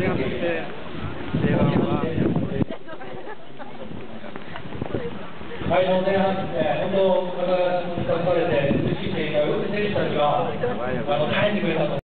会場前半ですね、本当、体が出されて、美しい展開を選手たちが耐えてくれたと。